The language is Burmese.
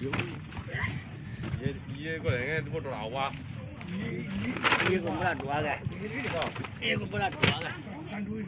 ये को लेंगे वो तो आवा ये को बड़ा दुआ है ये को बड़ा दुआ है